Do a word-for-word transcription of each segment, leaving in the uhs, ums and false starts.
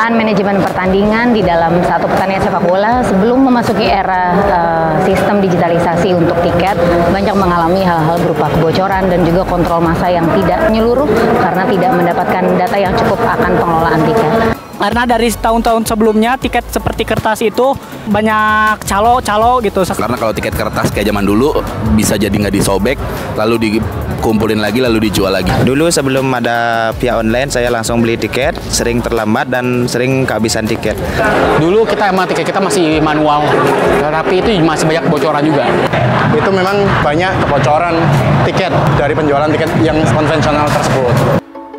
pengelolaan manajemen pertandingan di dalam satu pertandingan sepak bola sebelum memasuki era uh, sistem digitalisasi untuk tiket banyak mengalami hal-hal berupa kebocoran dan juga kontrol massa yang tidak menyeluruh karena tidak mendapatkan data yang cukup akan pengelolaan tiket. Karena dari tahun-tahun sebelumnya tiket seperti kertas itu banyak calo-calo gitu. Karena kalau tiket kertas kayak zaman dulu bisa jadi nggak disobek, lalu dikumpulin lagi, lalu dijual lagi. Dulu sebelum ada via online saya langsung beli tiket, sering terlambat dan sering kehabisan tiket. Dulu kita emang tiket kita masih manual, tapi itu masih banyak kebocoran juga. Itu memang banyak kebocoran tiket dari penjualan tiket yang konvensional tersebut.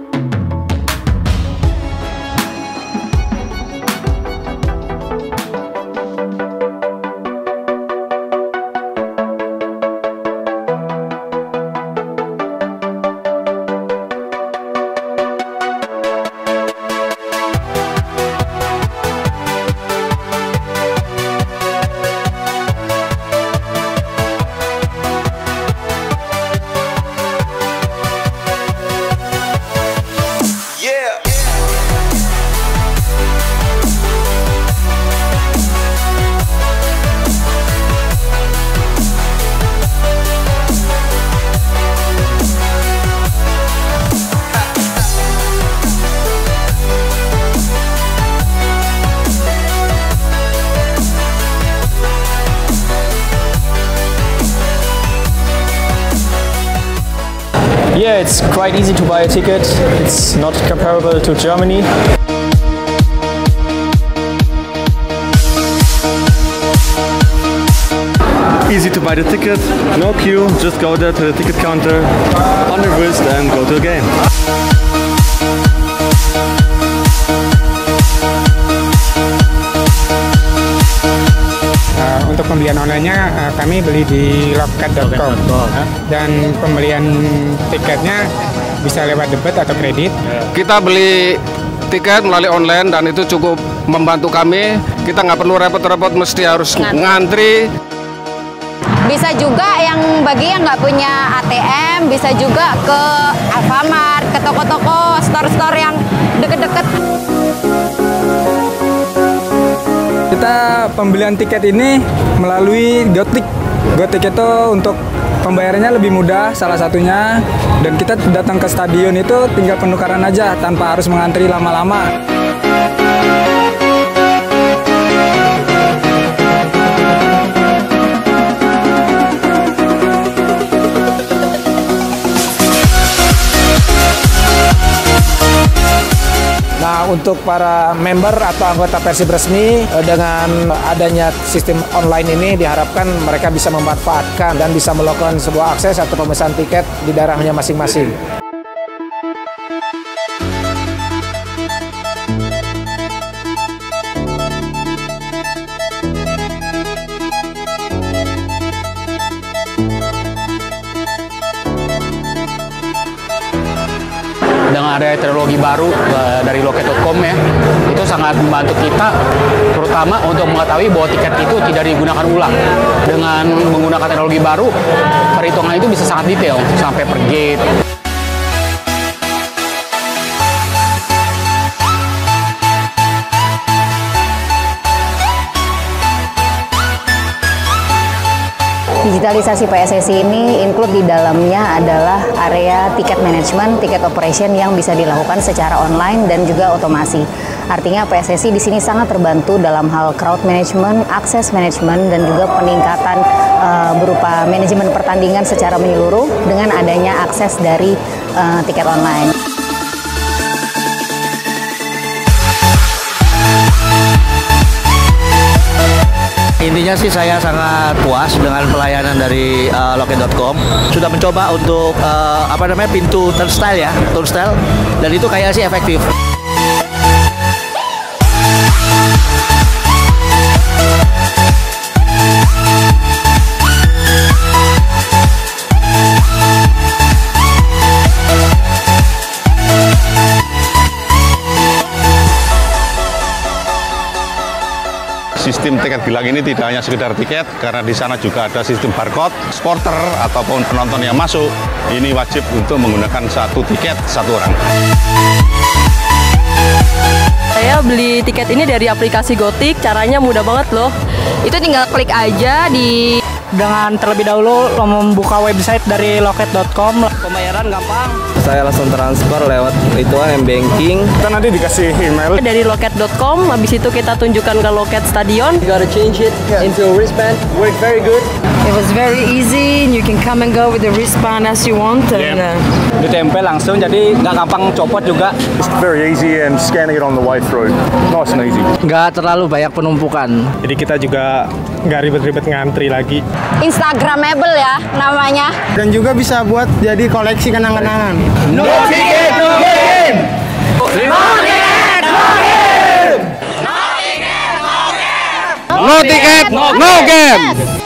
Yeah, it's quite easy to buy a ticket. It's not comparable to Germany. Easy to buy the ticket, no queue, just go there to the ticket counter, on your wrist and go to the game. Untuk pembelian online-nya uh, kami beli di loket dot com dan pembelian tiketnya bisa lewat debit atau kredit. Kita beli tiket melalui online dan itu cukup membantu kami. Kita nggak perlu repot-repot mesti harus ngantri. Bisa juga yang bagi yang nggak punya A T M bisa juga ke Alfamart, ke toko-toko, store-store yang deket-deket. Kita pembelian tiket ini melalui Gotik. Gotik itu untuk pembayarannya lebih mudah salah satunya, dan kita datang ke stadion itu tinggal penukaran aja tanpa harus mengantri lama-lama. Nah, untuk para member atau anggota Persib resmi, dengan adanya sistem online ini diharapkan mereka bisa memanfaatkan dan bisa melakukan sebuah akses atau pemesanan tiket di daerahnya masing-masing. Dengan ada teknologi baru uh, dari loket dot com ya, itu sangat membantu kita, terutama untuk mengetahui bahwa tiket itu tidak digunakan ulang. Dengan menggunakan teknologi baru, perhitungan itu bisa sangat detail, sampai per gate. Digitalisasi P S S I ini include di dalamnya adalah area tiket management, tiket operation yang bisa dilakukan secara online dan juga otomasi. Artinya P S S I di sini sangat terbantu dalam hal crowd management, akses management, dan juga peningkatan uh, berupa manajemen pertandingan secara menyeluruh dengan adanya akses dari uh, tiket online. Intinya sih saya sangat puas dengan pelayanan dari uh, loket dot com. Sudah mencoba untuk uh, apa namanya pintu turnstile ya, turnstile, dan itu kayak sih efektif. Sistem tiket gelang ini tidak hanya sekedar tiket, karena di sana juga ada sistem barcode. Supporter ataupun penonton yang masuk ini wajib untuk menggunakan satu tiket satu orang. Saya beli beli tiket ini dari aplikasi Gotik, caranya mudah banget loh. Itu tinggal klik aja di dengan terlebih dahulu membuka website dari loket dot com. Pembayaran gampang. Saya langsung transfer lewat itu m-banking. Kita nanti dikasih email dari loket dot com, habis itu kita tunjukkan ke loket stadion. You gotta change it into a wristband. Work very good. It was very easy and you can come and go with the wristband as you want. And, uh, ditempel langsung, jadi nggak gampang copot juga. It's very easy and scanning it on the way through. Nice and easy. Nggak terlalu banyak penumpukan. Jadi kita juga nggak ribet-ribet ngantri lagi. Instagramable ya namanya. Dan juga bisa buat jadi koleksi kenang-kenangan. No ticket, no game! No ticket, no game! No ticket, no game!